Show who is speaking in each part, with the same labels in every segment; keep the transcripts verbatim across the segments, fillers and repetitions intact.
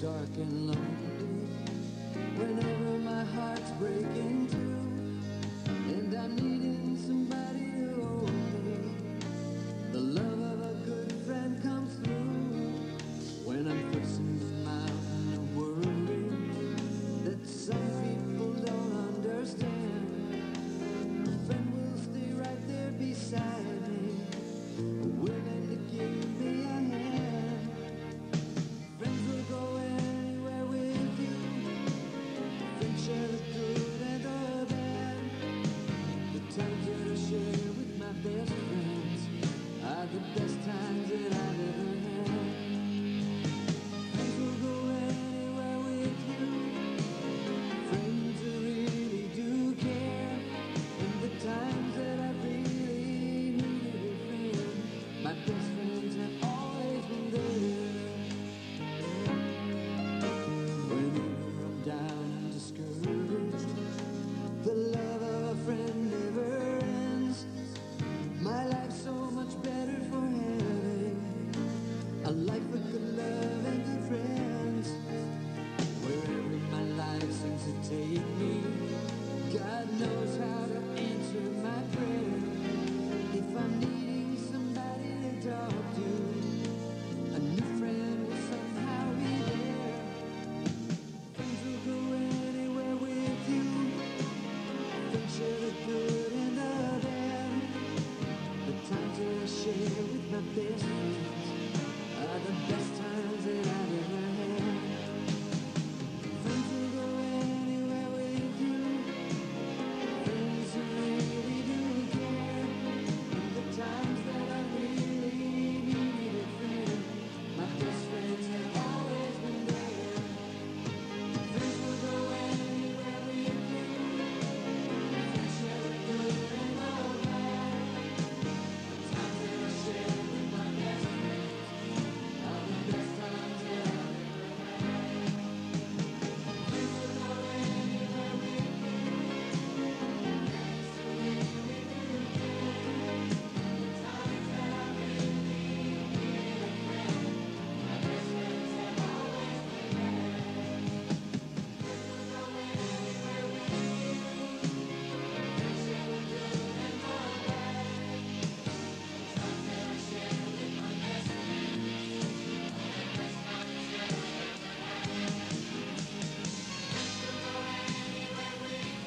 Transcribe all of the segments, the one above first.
Speaker 1: dark and lonely, whenever my heart's breaking through, and I'm needing somebody to hold me, the love of a good friend comes through. When I'm facing the mountain of worry that some people don't understand, a friend will stay right there beside me, willing to give me a hand. Friends will go anywhere with you. Friends share the good and the bad. The times that I share with my best friends are the best times that I've ever had. Friends will go anywhere with you. Friends who really do care. And the times that I really needed a friend, my best friends have always been there. Whenever I'm down and discouraged, the love of a friend never ends. My life's so much better for having a life with good love and good friends. Wherever my life seems to take me, God knows how to answer my prayer. If I'm needing somebody to talk to, a new friend will somehow be there. Friends will go anywhere with you. Friends share the good and the bad. The times that I share with my best friends are the best times that I've ever had. Friends will go anywhere with you. Friends who really do care. And the times that I really needed a friend, my best friends have always been there. Friends will go anywhere with you. Friends share the good and the bad. The times that I share with my best friends are the best times that I've ever had. Friends will go anywhere with you. Friends who really do care. The times that I really needed a friend, my best friends have always been there. Friends will go anywhere with you. Friends share the good and the bad. The times that I share with my best friends are the best times that I've ever had. Friends will go anywhere with you.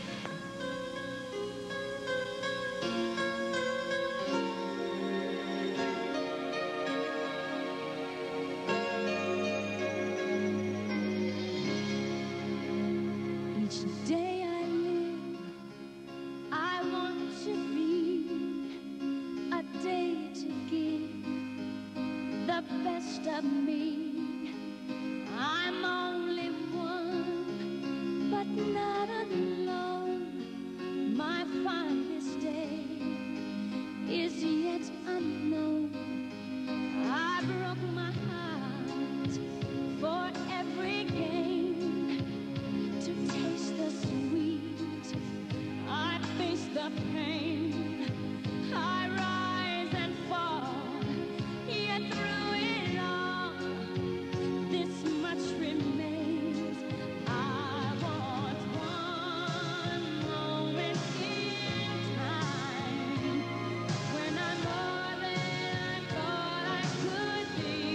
Speaker 1: Each day I live, I want to be a day to give the best of me. I'm only one, but not alone. My finest day is yet unknown. I broke my heart for every game to taste the sweet. I face the pain. I rise and fall. Yet through it all, this much remains. I want one moment in time when I'm more than I thought I could be.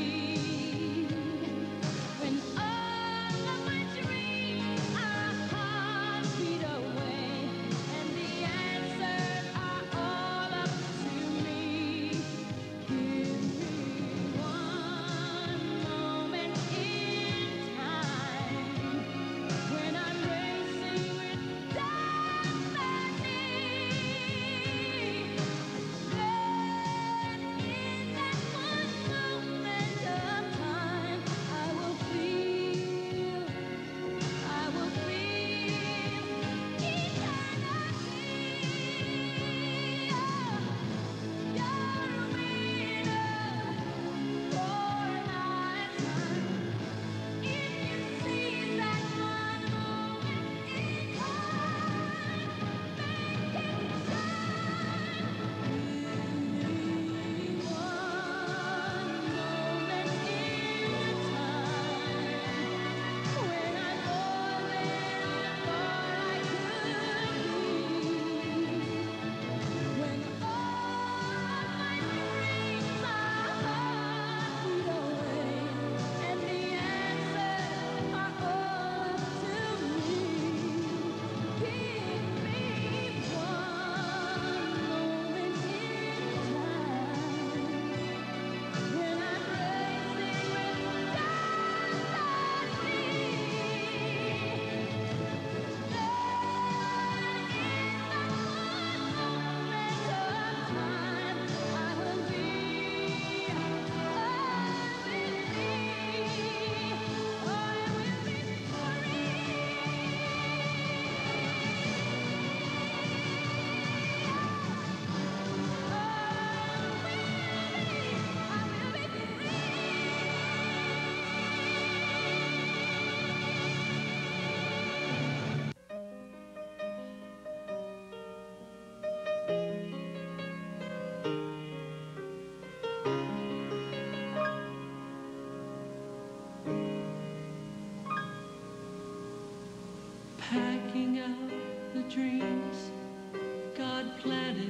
Speaker 1: packing out the dreams God planted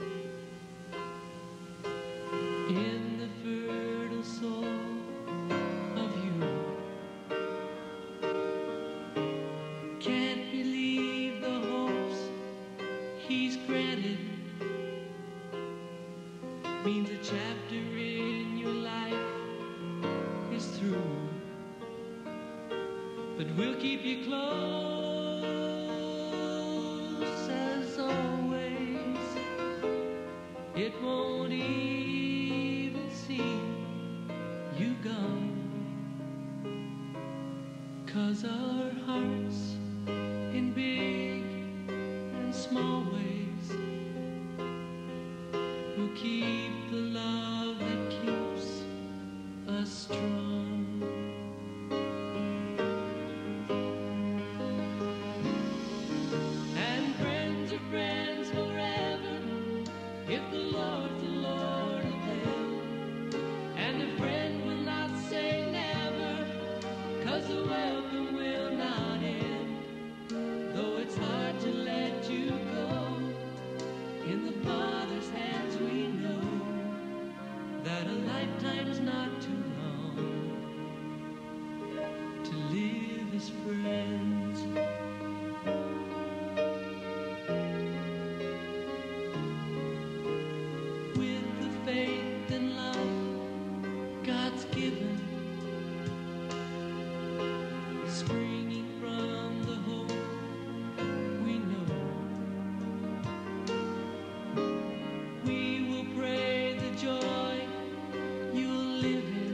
Speaker 1: in the fertile soul of you. Can't believe the hopes He's granted. Means a chapter in your life is through. But we'll keep you close as always. It won't even seem you gone, 'cause our hearts in big and small ways will keep the love that keeps us strong. And friends are friends forever if the Lord's the Lord of them. And a friend will not say never, 'cause the welcome will not end. Though it's hard to let you go, in the Father's hands we know that a lifetime's not too long to live as friends. With the faith and love God's given, springing from the hope we know, we will pray the joy you'll live in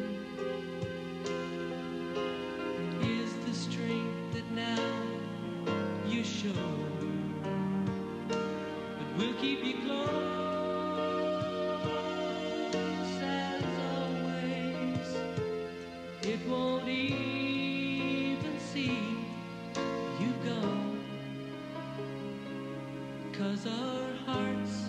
Speaker 1: is the strength that now you show. But we'll keep you close as always. It won't even seem you gone, 'cause our hearts